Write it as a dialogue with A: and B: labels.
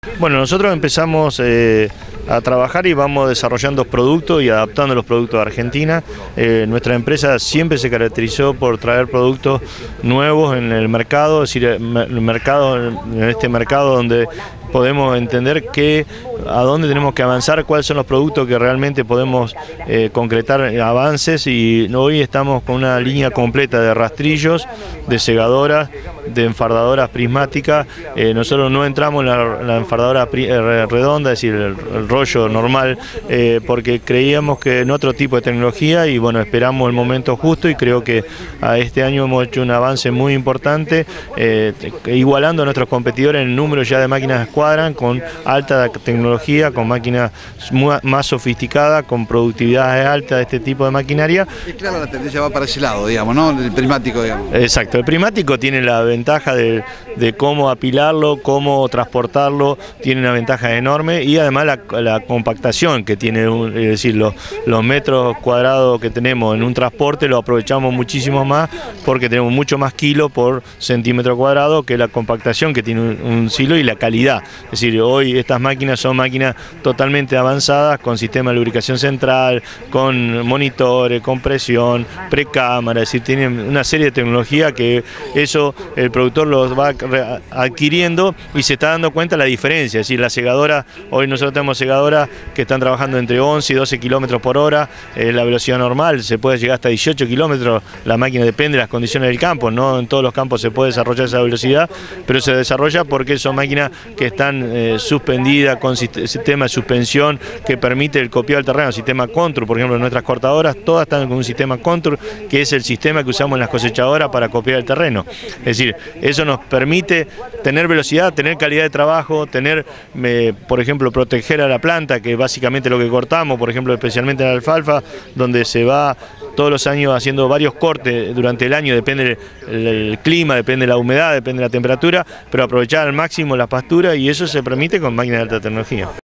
A: Bueno, nosotros empezamos a trabajar y vamos desarrollando productos y adaptando los productos a Argentina. Nuestra empresa siempre se caracterizó por traer productos nuevos en el mercado, es decir, en este mercado donde podemos entender a dónde tenemos que avanzar, cuáles son los productos que realmente podemos concretar avances, y hoy estamos con una línea completa de rastrillos, de segadoras, de enfardadoras prismáticas. Nosotros no entramos en la enfardadora redonda, es decir, el rollo normal, porque creíamos que en otro tipo de tecnología, y bueno, esperamos el momento justo, y creo que a este año hemos hecho un avance muy importante, igualando a nuestros competidores en el número ya de máquinas Quadrant, con alta tecnología, con máquinas más sofisticadas, con productividad alta de este tipo de maquinaria.
B: Es claro, la tendencia va para ese lado, digamos, ¿no? El prismático, digamos.
A: Exacto, el prismático tiene la ventaja de cómo apilarlo, cómo transportarlo, tiene una ventaja enorme, y además la compactación que tiene, es decir, los metros cuadrados que tenemos en un transporte lo aprovechamos muchísimo más, porque tenemos mucho más kilo por centímetro cuadrado que la compactación que tiene un silo, y la calidad. Es decir, hoy estas máquinas son máquinas totalmente avanzadas, con sistema de lubricación central, con monitores, con presión, precámara, es decir, tienen una serie de tecnología que eso el productor los va adquiriendo y se está dando cuenta de la diferencia. Es decir, la segadora, hoy nosotros tenemos segadoras que están trabajando entre 11 y 12 kilómetros por hora, la velocidad normal, se puede llegar hasta 18 kilómetros, la máquina depende de las condiciones del campo, no en todos los campos se puede desarrollar esa velocidad, pero se desarrolla porque son máquinas que están suspendidas con sistema de suspensión que permite el copiado del terreno, sistema Contour. Por ejemplo, nuestras cortadoras todas están con un sistema Contour, que es el sistema que usamos en las cosechadoras para copiar el terreno. Es decir, eso nos permite tener velocidad, tener calidad de trabajo, tener, por ejemplo, proteger a la planta, que es básicamente lo que cortamos, por ejemplo, especialmente en la alfalfa, donde se va todos los años haciendo varios cortes durante el año, depende del clima, depende de la humedad, depende de la temperatura, pero aprovechar al máximo la pastura, y eso se permite con máquinas de alta tecnología.